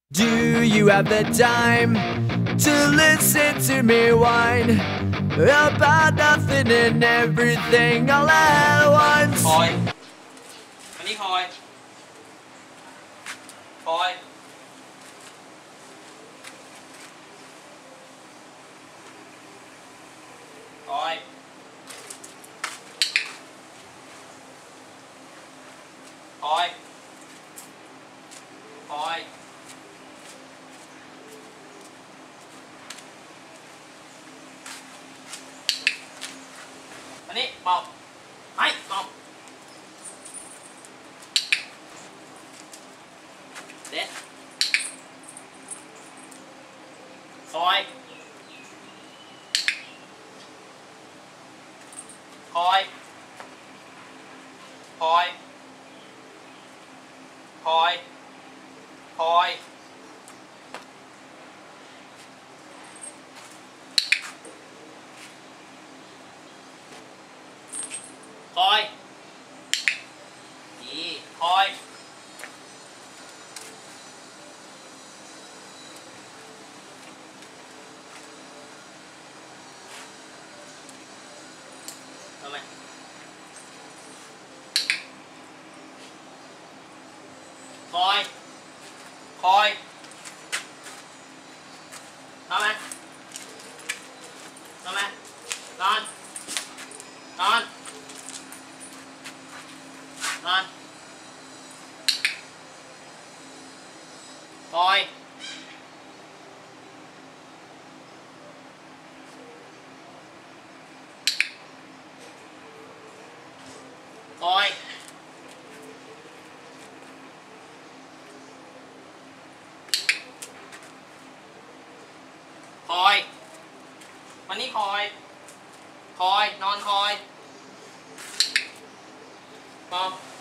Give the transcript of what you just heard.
Do you have the time to listen to me whine about nothing and everything all at once? คอยอันนี้คอยคอยคอยคอยคอยอันนี้บอกไอ้บอกเด็ดคอยคอยคอยคอยคอยคอยดีคอยทำไมคอยคอยทำไมทำไมนอนนอนนอนคอยคอยคอยวันนี้คอยคอยนอนคอยมอง